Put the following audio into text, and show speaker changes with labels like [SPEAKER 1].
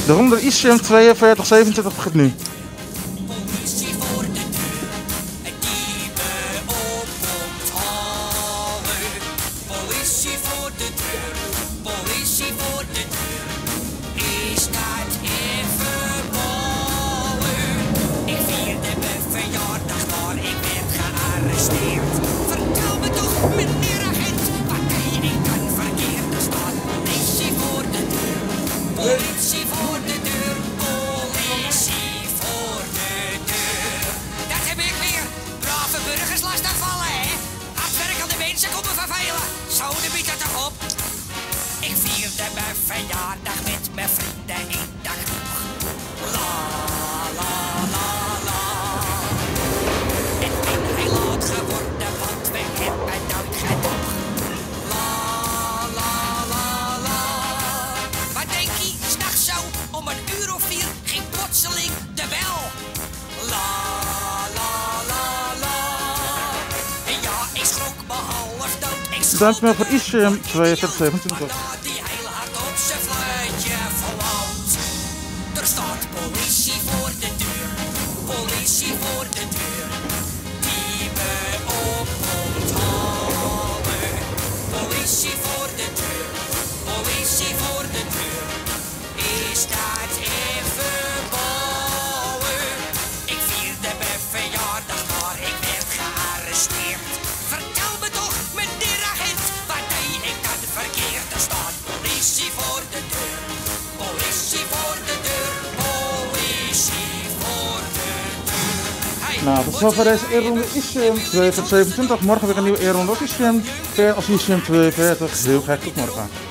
[SPEAKER 1] De ronde ICM 4227 begint nu.
[SPEAKER 2] Politie voor de deur, die me opkomt halen. Politie voor de deur, politie voor de deur. Is dat even ballen? Ik vierde mijn verjaardag, maar ik werd gearresteerd. Vertel me toch, meneer agent, wat deed ik dan verkeerd? Er staat politie voor de deur, politie voor de deur, politie voor de deur. Dat heb ik weer. Brave burgers lastig vallen, hè? Hardwerkende mensen komen vervelen. Zo, de biedt het toch op. Ik vierde mijn verjaardag met mijn vrienden in de kroeg. La, la, la, la. En ben heel oud geworden, want we hebben nooit genoeg. La, la, la, la. Wat denk je, 's nachts zo, om 1:04 ging plotseling de bel. La, la, la, la. Ja, ik schrok me half dood. Ik schrok
[SPEAKER 1] Dankjewel voor ICM
[SPEAKER 2] me
[SPEAKER 1] 4227.
[SPEAKER 2] waarna die heel hard op zijn fluitje verloopt. Er staat politie voor de deur, politie voor de deur, die me op komt halen. Politie voor de deur, politie voor de deur. Is dat even ballen? Ik vierde mijn verjaardag, maar ik werd gearresteerd. Vertel me toch, meneer agent, wat deed ik dan verkeerd? Er staat politie voor de deur, politie voor de deur, politie voor de deur. Hey,
[SPEAKER 1] Nou, tot zover deze eerronde ICM 4227. Morgen weer een nieuwe eerronde op ICM. Als ICM 42. Heel graag tot morgen.